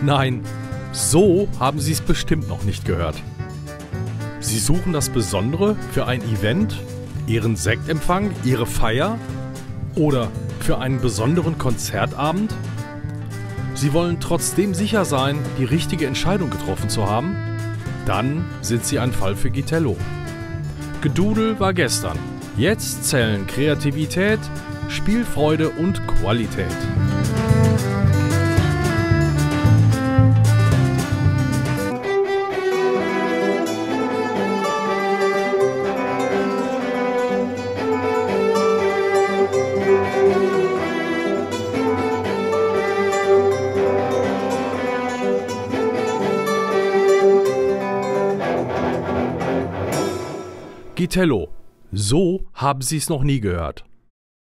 Nein, so haben Sie es bestimmt noch nicht gehört. Sie suchen das Besondere für ein Event, Ihren Sektempfang, Ihre Feier oder für einen besonderen Konzertabend? Sie wollen trotzdem sicher sein, die richtige Entscheidung getroffen zu haben? Dann sind Sie ein Fall für Gitello. Gedudel war gestern. Jetzt zählen Kreativität, Spielfreude und Qualität. Gitello, so haben Sie es noch nie gehört.